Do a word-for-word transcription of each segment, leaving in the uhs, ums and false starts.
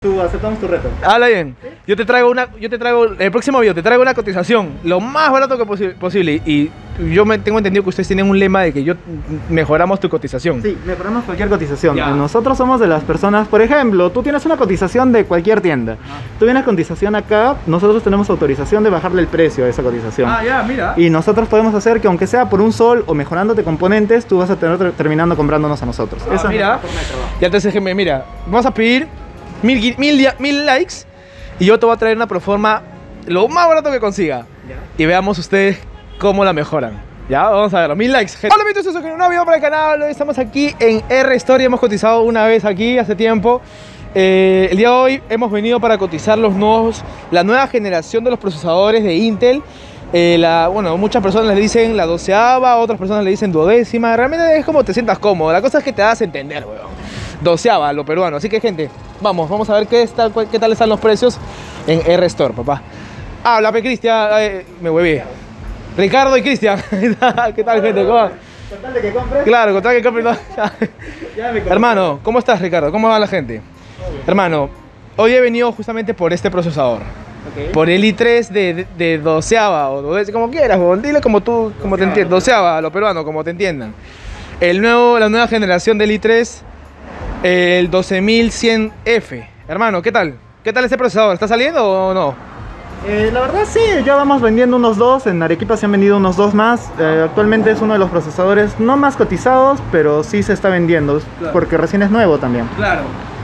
Tú aceptamos tu reto. Habla bien. ¿Sí? Yo te traigo una, yo te traigo, el próximo video te traigo una cotización, lo más barato que posi posible. Y yo me tengo entendido que ustedes tienen un lema de que yo mejoramos tu cotización. Sí, mejoramos cualquier cotización. Ya. Nosotros somos de las personas, por ejemplo, tú tienes una cotización de cualquier tienda. Ah. Tú vienes cotización acá, nosotros tenemos autorización de bajarle el precio a esa cotización. Ah, ya, mira. Y nosotros podemos hacer que aunque sea por un sol o mejorándote componentes, tú vas a tener terminando comprándonos a nosotros. Ah, Esa mira. Ya entonces, mira, vamos a pedir Mil, mil, mil likes y yo te voy a traer una proforma lo más barato que consiga. ¿Ya? Y veamos ustedes cómo la mejoran. Ya, vamos a verlo. Mil likes, gente. Hola amigos, soy un nuevo video para el canal. Hoy estamos aquí en R-Store. Hemos cotizado una vez aquí hace tiempo. Eh, el día de hoy hemos venido para cotizar los nuevos, la nueva generación de los procesadores de Intel. Eh, la, bueno, muchas personas le dicen la doceava, otras personas le dicen duodécima. Realmente es como te sientas cómodo. La cosa es que te das a entender, weón. Doceava, lo peruano. Así que, gente, vamos, vamos a ver qué, está, qué tal están los precios en R-Store, papá. Habla, pe, Cristian. Eh, me hueví. Ricardo y Cristian. ¿Qué tal, gente? ¿Cómo va? ¿Con tal de que compres? Claro, con tal de que compres. Hermano, ¿cómo estás, Ricardo? ¿Cómo va la gente? Hermano, hoy he venido justamente por este procesador. Okay. Por el i tres de, de, de doceava o doceava, como quieras, o dile como tú, como te entiendas. Doceava, lo peruano, como te entiendan. El nuevo, la nueva generación del i tres. El doce mil cien F. Hermano, ¿qué tal? ¿Qué tal este procesador? ¿Está saliendo o no? Eh, la verdad sí, ya vamos vendiendo unos dos. En Arequipa se han vendido unos dos más. Eh, actualmente es uno de los procesadores no más cotizados, pero sí se está vendiendo. Claro. Porque recién es nuevo también. Claro.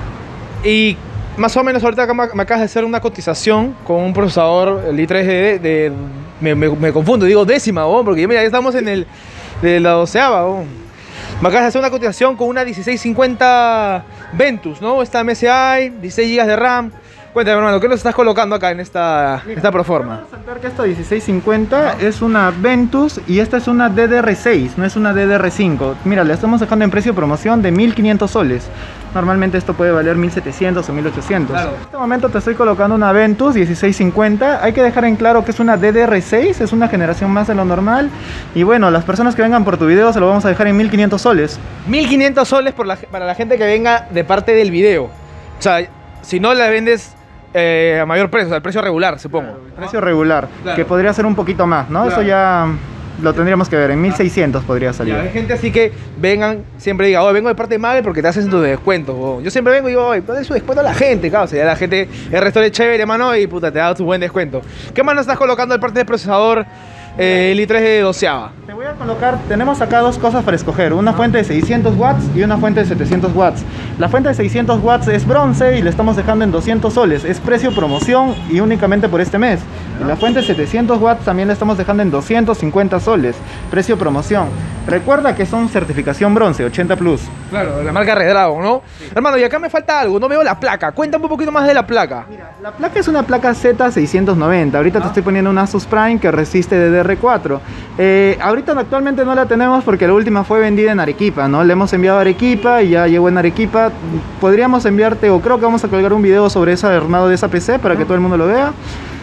Y más o menos ahorita me acabas de hacer una cotización con un procesador, el i tres de... de me, me, me confundo, digo décima, oh, porque mira, ya estamos en el de la doceava. Oh. Me acabas de hacer una cotización con una dieciséis cincuenta Ventus, ¿no? Esta M S I, dieciséis gigas de RAM. Cuéntame, hermano, ¿qué nos estás colocando acá en esta, Mira, esta proforma? Quiero resaltar que esta dieciséis cincuenta ¿no? es una Ventus y esta es una D D R seis, no es una D D R cinco. Mira, le estamos dejando en precio de promoción de mil quinientos soles. Normalmente esto puede valer mil setecientos o mil ochocientos. Claro. En este momento te estoy colocando una Ventus dieciséis cincuenta. Hay que dejar en claro que es una D D R seis, es una generación más de lo normal. Y bueno, las personas que vengan por tu video se lo vamos a dejar en mil quinientos soles. mil quinientos soles por la, para la gente que venga de parte del video. O sea, si no la vendes... Eh, a mayor precio, o sea, el precio regular, supongo. Claro, el precio regular, claro. Que podría ser un poquito más, ¿no? Claro. Eso ya lo tendríamos que ver, en mil seiscientos podría salir. Ya, hay gente así que vengan, siempre diga, oh, vengo de parte de Mabel porque te hacen tu descuento. Oh. Yo siempre vengo y digo, oye, ¿dónde es su descuento a la gente? Claro, o sea, ya la gente, el resto es chévere, hermano, y puta, te da tu buen descuento. ¿Qué más nos estás colocando de parte del procesador? Eh, el i tres de doceava. Te voy a colocar, tenemos acá dos cosas para escoger, una fuente de seiscientos watts y una fuente de setecientos watts. La fuente de seiscientos watts es bronce y le estamos dejando en doscientos soles, es precio promoción y únicamente por este mes. Y la fuente de setecientos watts también la estamos dejando en doscientos cincuenta soles, precio promoción. Recuerda que son certificación bronce, ochenta plus. Claro, la marca Redragon, ¿no? Sí. Hermano, y acá me falta algo, no veo la placa, cuéntame un poquito más de la placa. Mira, la placa es una placa Z seiscientos noventa, ahorita ¿Ah? te estoy poniendo una Asus Prime que resiste D D R cuatro. Eh, ahorita actualmente no la tenemos porque la última fue vendida en Arequipa, ¿no? Le hemos enviado a Arequipa y ya llegó en Arequipa. Podríamos enviarte, o creo que vamos a colgar un video sobre ese armado de esa P C para que todo el mundo lo vea.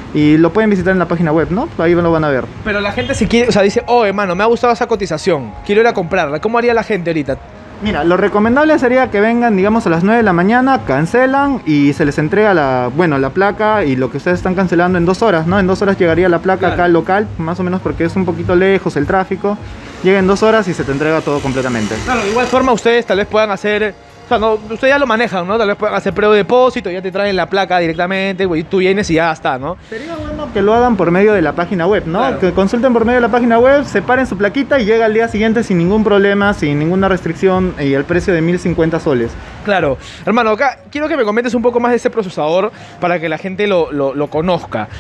Y lo pueden visitar en la página web, ¿no? Ahí lo van a ver. Pero la gente si quiere, o sea, dice, oh, hermano, me ha gustado esa cotización, quiero ir a comprarla. ¿Cómo haría la gente ahorita? Mira, lo recomendable sería que vengan, digamos, a las nueve de la mañana, cancelan y se les entrega la, bueno, la placa y lo que ustedes están cancelando en dos horas, ¿no? En dos horas llegaría la placa, claro, acá al local, más o menos porque es un poquito lejos el tráfico. Llega en dos horas y se te entrega todo completamente. Claro, de igual forma ustedes tal vez puedan hacer... O sea, no, ustedes ya lo manejan, ¿no? Tal vez puedan hacer predepósito, ya te traen la placa directamente, y tú vienes y ya está, ¿no? Sería bueno que lo hagan por medio de la página web, ¿no? Claro. Que consulten por medio de la página web, separen su plaquita y llega al día siguiente sin ningún problema, sin ninguna restricción y el precio de mil cincuenta soles. Claro. Hermano, acá quiero que me comentes un poco más de ese procesador para que la gente lo, lo, lo conozca.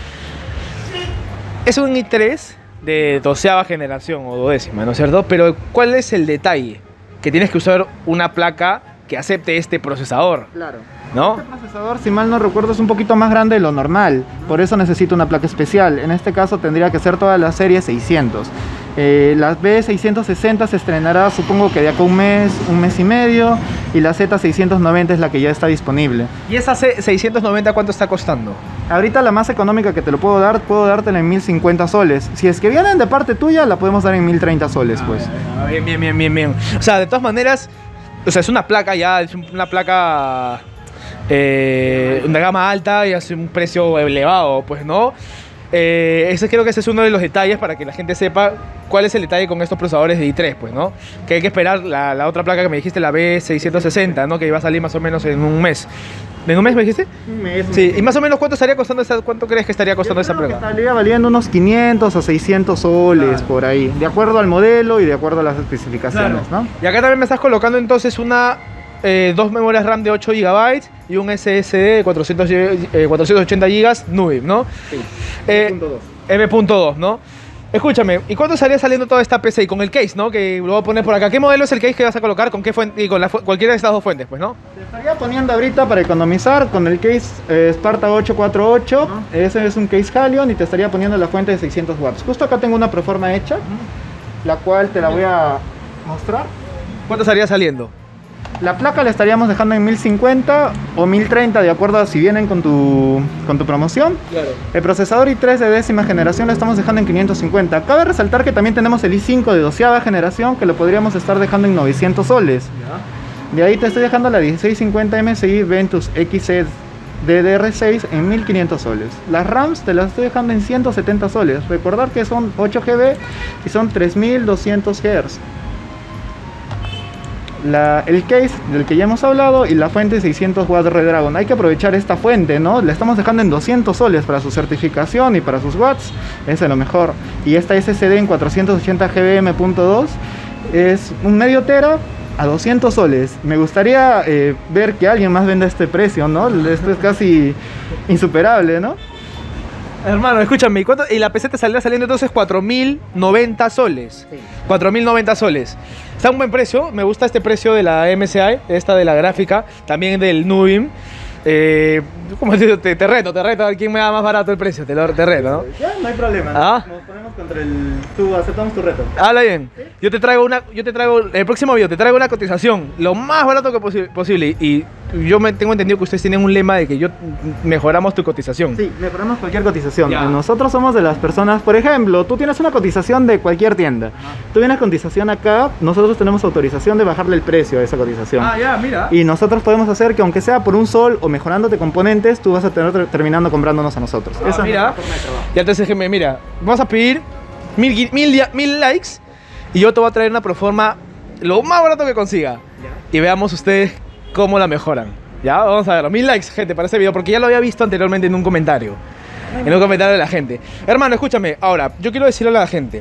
Es un i tres de doceava generación o duodécima, ¿no es cierto? Pero ¿cuál es el detalle? Que tienes que usar una placa que acepte este procesador. Claro. ¿No? Este procesador, si mal no recuerdo, es un poquito más grande de lo normal. Por eso necesito una placa especial. En este caso tendría que ser toda la serie seiscientos. Eh, la B seiscientos sesenta se estrenará, supongo que de acá un mes, un mes y medio. Y la Z seiscientos noventa es la que ya está disponible. ¿Y esa C seiscientos noventa cuánto está costando? Ahorita la más económica que te lo puedo dar, puedo dártela en mil cincuenta soles. Si es que vienen de parte tuya, la podemos dar en mil treinta soles, pues. Ah, bien, bien, bien, bien, bien. O sea, de todas maneras... O sea, es una placa ya, es una placa eh, una gama alta y hace un precio elevado, pues, ¿no? Eh, ese creo que ese es uno de los detalles para que la gente sepa cuál es el detalle con estos procesadores de i tres, pues, ¿no? Que hay que esperar la, la otra placa que me dijiste, la B seiscientos sesenta, ¿no? Que iba a salir más o menos en un mes. ¿En un mes me dijiste? Un mes. Sí, y más o menos cuánto estaría costando esa, cuánto crees que estaría costando esa placa? Estaría valiendo unos quinientos o seiscientos soles, claro, por ahí, de acuerdo al modelo y de acuerdo a las especificaciones, claro, ¿no? Y acá también me estás colocando entonces una eh, dos memorias RAM de ocho gigabytes y un S S D de cuatrocientos, eh, cuatrocientos ochenta gigas Nubim, ¿no? Sí. Eh, M punto dos. M punto dos, ¿no? Escúchame, ¿y cuánto estaría saliendo toda esta P C? Y con el case, ¿no? Que lo voy a poner por acá. ¿Qué modelo es el case que vas a colocar? ¿Con qué fuente? Y con la, cualquiera de estas dos fuentes, pues, ¿no? Te estaría poniendo ahorita para economizar con el case eh, Sparta ocho cuatro ocho. Uh-huh. Ese es un case Halion y te estaría poniendo la fuente de seiscientos watts. Justo acá tengo una proforma hecha, uh-huh, la cual te la voy a mostrar. ¿Cuánto estaría saliendo? La placa la estaríamos dejando en mil cincuenta o mil treinta, de acuerdo a si vienen con tu, con tu promoción. Claro. El procesador i tres de décima generación lo estamos dejando en quinientos cincuenta. Cabe resaltar que también tenemos el i cinco de doceava generación, que lo podríamos estar dejando en novecientos soles. Ya. De ahí te estoy dejando la dieciséis cincuenta M S I Ventus X E D D R seis en mil quinientos soles. Las RAMs te las estoy dejando en ciento setenta soles. Recordar que son ocho gigabytes y son tres mil doscientos hertz. La, el case del que ya hemos hablado y la fuente seiscientos watts Redragon. Hay que aprovechar esta fuente, ¿no? La estamos dejando en doscientos soles para su certificación y para sus watts. Es de lo mejor. Y esta S S D en cuatrocientos ochenta gigabytes M punto dos es un medio tera a doscientos soles. Me gustaría eh, ver que alguien más venda este precio, ¿no? Esto es casi insuperable, ¿no? Hermano, escúchame, ¿cuánto? Y la P C te saldrá saliendo entonces cuatro mil noventa soles. Sí. cuatro mil noventa soles. Está a un buen precio, me gusta este precio de la M S I, esta de la gráfica, también del Nubim. Eh, ¿Cómo te, te, te reto, te reto a ver quién me da más barato el precio, te, lo, te reto, ¿no? Ya, no hay problema, ¿Ah? Nos ponemos contra el... Tú, aceptamos tu reto. Habla bien. ¿Sí? Yo te traigo una, yo te traigo, el próximo video te traigo una cotización, lo más barato que posi posible, y yo me tengo entendido que ustedes tienen un lema de que yo mejoramos tu cotización. Sí, mejoramos cualquier cotización. Ya. Nosotros somos de las personas, por ejemplo, tú tienes una cotización de cualquier tienda. Ajá. Tú vienes cotización acá, nosotros tenemos autorización de bajarle el precio a esa cotización. Ah, ya, mira. Y nosotros podemos hacer que aunque sea por un sol o mejorándote componentes, tú vas a tener terminando comprándonos a nosotros. Ah, esa mira. Y entonces, déjeme, mira, vamos a pedir mil, mil, mil likes y yo te voy a traer una proforma lo más barato que consiga. Ya. Y veamos ustedes cómo la mejoran. Ya, vamos a verlo. Mil likes, gente, para este video, porque ya lo había visto anteriormente en un comentario. En un comentario de la gente. Hermano, escúchame. Ahora, yo quiero decirle a la gente.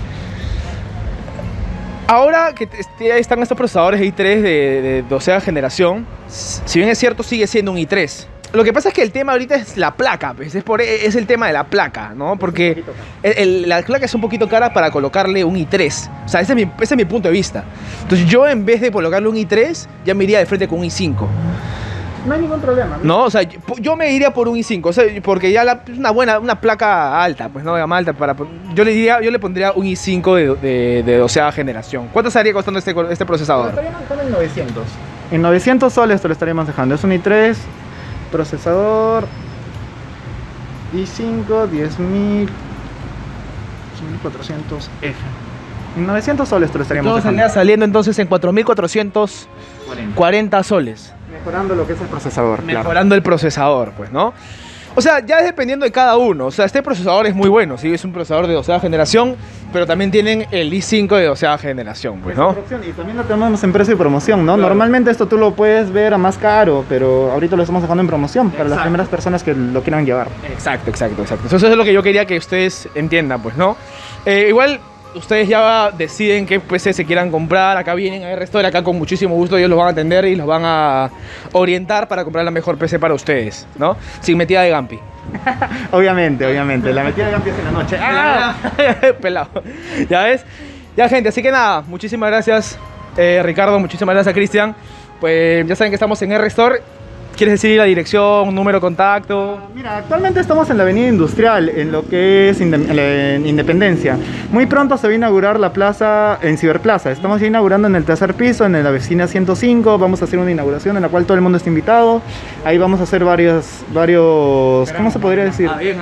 Ahora que están estos procesadores i tres de, de doceava generación, si bien es cierto, sigue siendo un i tres. Lo que pasa es que el tema ahorita es la placa, pues, es, por, es el tema de la placa, ¿no? Porque el, el, la placa es un poquito cara para colocarle un i tres. O sea, ese es, mi, ese es mi punto de vista. Entonces yo, en vez de colocarle un i tres, ya me iría de frente con un i cinco. No hay ningún problema. No, no, o sea, yo, yo me iría por un i cinco, o sea, porque ya la, es una buena, una placa alta, pues no, gama alta, para, yo le diría, yo le pondría un i cinco de, de, de doceava generación. ¿Cuánto estaría costando este, este procesador? Lo estaríamos dejando en novecientos. En novecientos soles te lo estaríamos dejando. Es un i tres, procesador i cinco, diez mil cuatrocientos F. En novecientos soles te lo estaríamos dejando. Todo estaría saliendo entonces en cuatro mil cuatrocientos cuarenta soles. Mejorando lo que es el procesador. Mejorando claro. el procesador, pues, ¿no? O sea, ya es dependiendo de cada uno. O sea, este procesador es muy bueno, sí, es un procesador de doceava generación, pero también tienen el i cinco de doceava generación, pues, ¿no? Y también lo tenemos en precio y promoción, ¿no? Claro. Normalmente esto tú lo puedes ver a más caro, pero ahorita lo estamos dejando en promoción para exacto. las primeras personas que lo quieran llevar. Exacto, exacto, exacto. Eso es lo que yo quería que ustedes entiendan, pues, ¿no? Eh, igual... Ustedes ya deciden qué P C se quieran comprar. Acá vienen a R-Store, acá con muchísimo gusto ellos los van a atender y los van a orientar para comprar la mejor P C para ustedes, ¿no? Sin metida de Gampi. Obviamente, obviamente. La metida de Gampi es en la noche. ¡Ah! Pelado. ¿Ya ves? Ya, gente, así que nada, muchísimas gracias, eh, Ricardo, muchísimas gracias, Cristian. Pues ya saben que estamos en R-Store. ¿Quieres decir la dirección, número de contacto? Mira, actualmente estamos en la avenida Industrial, en lo que es en Independencia. Muy pronto se va a inaugurar la plaza en Ciberplaza. Estamos ya inaugurando en el tercer piso, en la vecina ciento cinco. Vamos a hacer una inauguración en la cual todo el mundo está invitado. Ahí vamos a hacer varios, varios ¿cómo se podría decir? Ah, bien, ¿ah?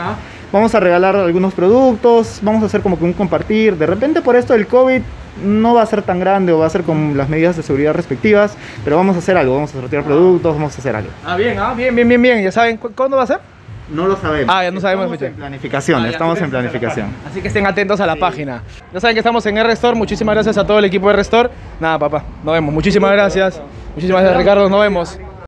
Vamos a regalar algunos productos, vamos a hacer como que un compartir. De repente por esto del COVID no va a ser tan grande o va a ser con las medidas de seguridad respectivas, pero vamos a hacer algo, vamos a sortear productos, vamos a hacer algo. Ah, bien, ah, bien, bien, bien, bien. ¿Ya saben cu cuándo va a ser? No lo sabemos. Ah, ya no sabemos. Estamos en planificación, Ah, ya, estamos en sí, planificación. Así que estén atentos a la Sí. página. Ya saben que estamos en R-Store. Muchísimas gracias a todo el equipo de R-Store. Nada, papá, nos vemos. Muchísimas gracias. Muchísimas gracias, Ricardo. Nos vemos.